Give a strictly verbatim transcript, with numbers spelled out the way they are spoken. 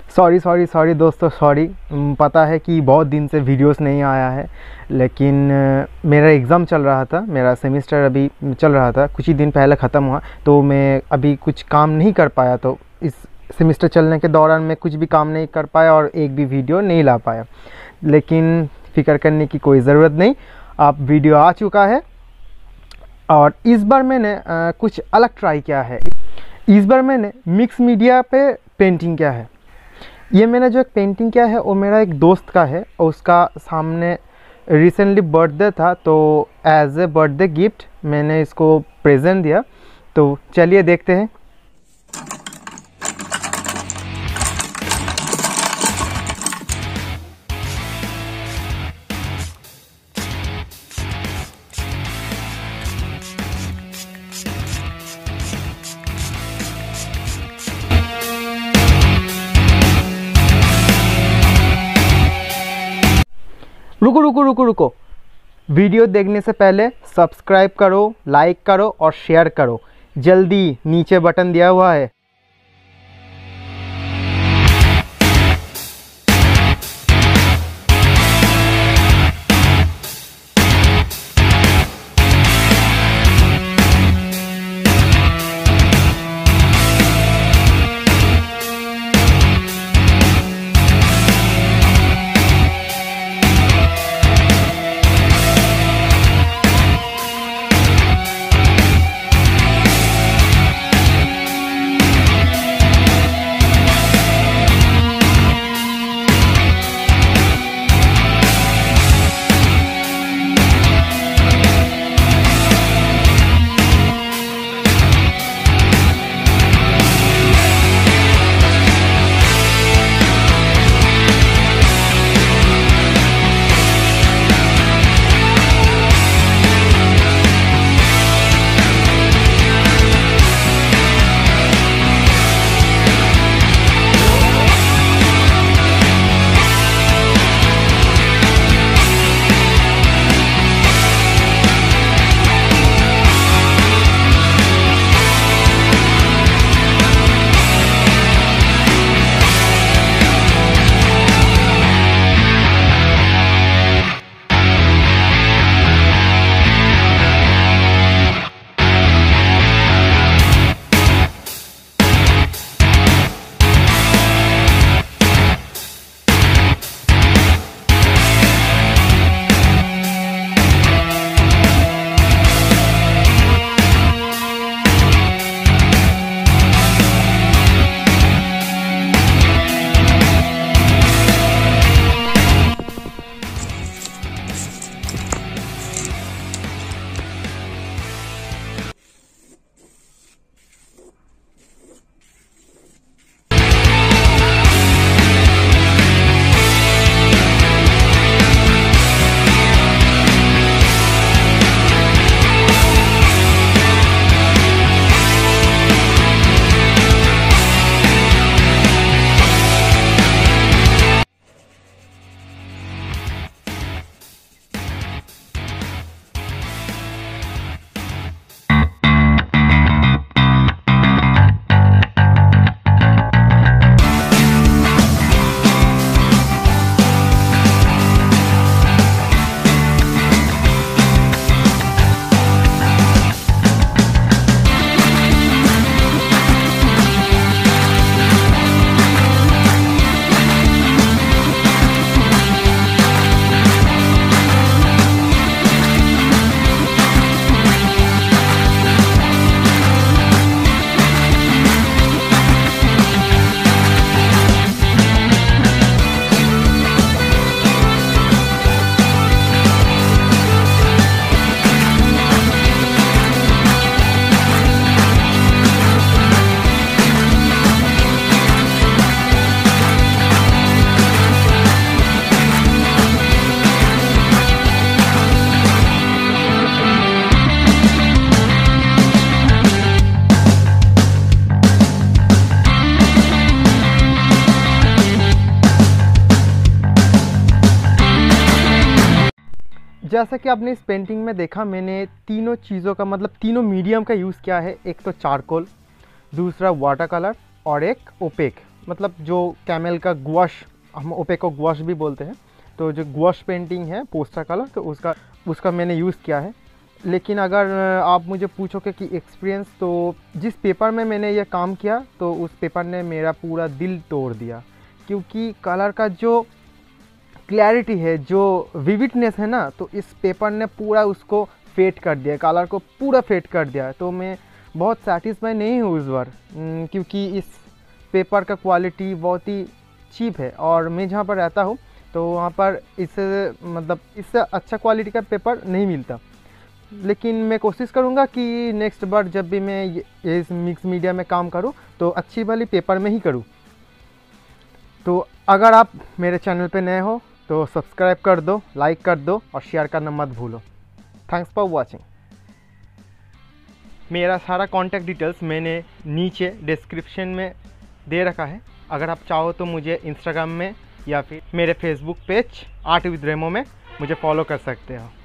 Sorry sorry sorry दोस्तों, sorry. पता है कि बहुत दिन से वीडियोस नहीं आया है, लेकिन मेरा एग्ज़ाम चल रहा था, मेरा सेमेस्टर अभी चल रहा था, कुछ ही दिन पहले ख़त्म हुआ, तो मैं अभी कुछ काम नहीं कर पाया। तो इस सेमेस्टर चलने के दौरान मैं कुछ भी काम नहीं कर पाया और एक भी वीडियो नहीं ला पाया। लेकिन फ़िक्र करने की कोई ज़रूरत नहीं, अब वीडियो आ चुका है। और इस बार मैंने आ, कुछ अलग ट्राई किया है। इस बार मैंने मिक्स मीडिया पे पेंटिंग किया है। ये मैंने जो एक पेंटिंग किया है वो मेरा एक दोस्त का है, और उसका सामने रिसेंटली बर्थडे था, तो एज ए बर्थडे गिफ्ट मैंने इसको प्रेजेंट दिया। तो चलिए देखते हैं। रुको रुको रुको रुको वीडियो देखने से पहले सब्सक्राइब करो, लाइक करो और शेयर करो। जल्दी, नीचे बटन दिया हुआ है। जैसा कि आपने इस पेंटिंग में देखा, मैंने तीनों चीज़ों का मतलब तीनों मीडियम का यूज़ किया है। एक तो चारकोल, दूसरा वाटर कलर और एक ओपेक मतलब जो कैमल का गुआश, हम ओपेको गुआश भी बोलते हैं, तो जो गुआश पेंटिंग है पोस्टर कलर, तो उसका उसका मैंने यूज़ किया है। लेकिन अगर आप मुझे पूछोगे कि एक्सपीरियंस, तो जिस पेपर में मैंने ये काम किया तो उस पेपर ने मेरा पूरा दिल तोड़ दिया, क्योंकि कलर का जो क्लैरिटी है, जो विविडनेस है ना, तो इस पेपर ने पूरा उसको फेड कर दिया, कलर को पूरा फेड कर दिया। तो मैं बहुत सेटिस्फाई नहीं हूँ इस बार, क्योंकि इस पेपर का क्वालिटी बहुत ही चीप है, और मैं जहाँ पर रहता हूँ तो वहाँ पर इससे मतलब इससे अच्छा क्वालिटी का पेपर नहीं मिलता। लेकिन मैं कोशिश करूँगा कि नेक्स्ट बार जब भी मैं ये इस मिक्स मीडिया में काम करूँ तो अच्छी वाली पेपर में ही करूँ। तो अगर आप मेरे चैनल पे नए हो तो सब्सक्राइब कर दो, लाइक कर दो और शेयर करना मत भूलो। Thanks for watching. मेरा सारा कॉन्टैक्ट डिटेल्स मैंने नीचे डिस्क्रिप्शन में दे रखा है। अगर आप चाहो तो मुझे इंस्टाग्राम में या फिर मेरे Facebook page art with Remo में मुझे फॉलो कर सकते हो।